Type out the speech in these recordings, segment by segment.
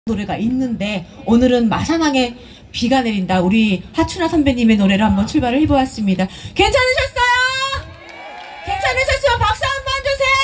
노래가 있는데 오늘은 마산항에 비가 내린다. 우리 하춘아 선배님의 노래를 한번 출발을 해보았습니다. 괜찮으셨어요? 괜찮으셨으면 박수 한번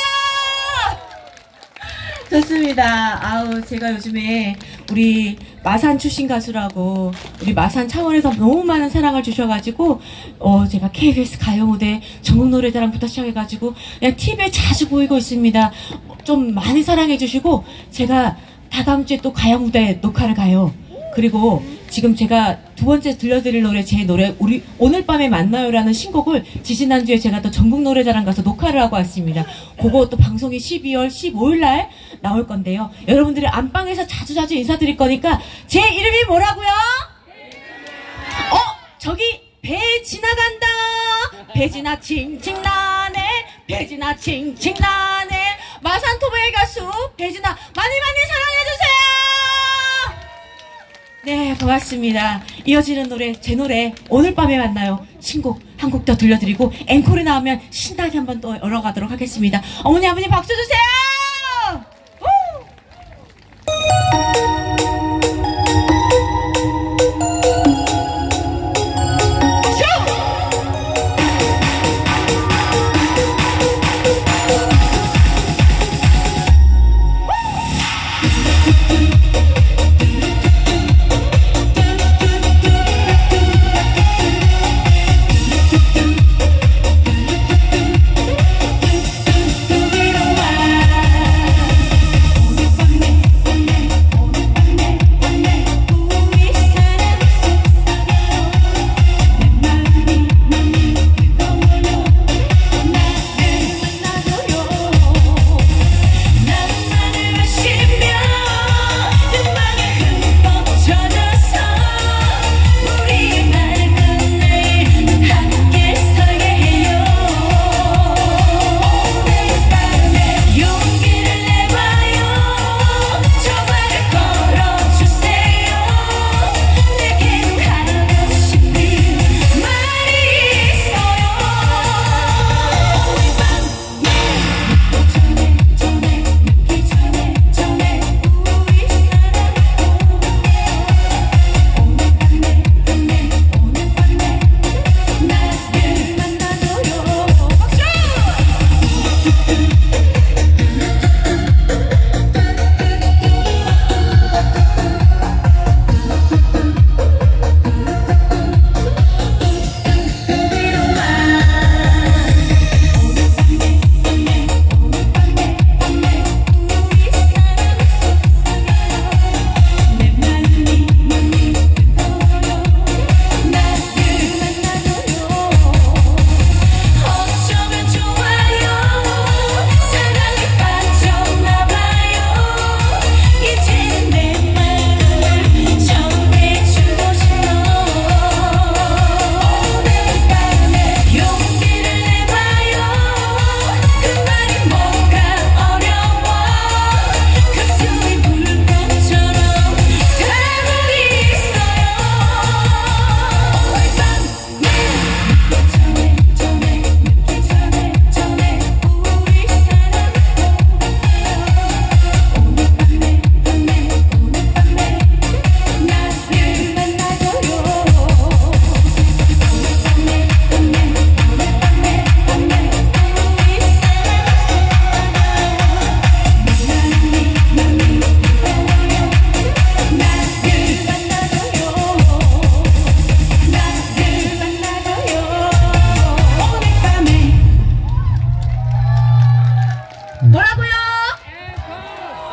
주세요. 좋습니다. 아우, 제가 요즘에 우리 마산 출신 가수라고 우리 마산 차원에서 너무 많은 사랑을 주셔가지고 제가 KBS 가요무대 전국노래자랑부터 시작해가지고 그냥 TV에 자주 보이고 있습니다. 좀 많이 사랑해 주시고 제가 다다음 주에 또 가요무대 녹화를 가요. 그리고 지금 제가 두 번째 들려드릴 노래, 제 노래 우리 오늘 밤에 만나요라는 신곡을 지지난주에 제가 또 전국노래자랑 가서 녹화를 하고 왔습니다. 그거 또 방송이 12월 15일날 나올 건데요. 여러분들이 안방에서 자주자주 인사드릴 거니까 제 이름이 뭐라고요? 저기 배 지나간다. 배 지나 칭칭 나네. 배 지나 칭칭 나네. 마산토베의 가수 배진아 많이 사랑해주세요. 네, 고맙습니다. 이어지는 노래, 제 노래 오늘 밤에 만나요 신곡 한 곡 더 들려드리고 앵콜이 나오면 신나게 한번 또 열어가도록 하겠습니다. 어머니 아버님 박수 주세요. 뭐라고요?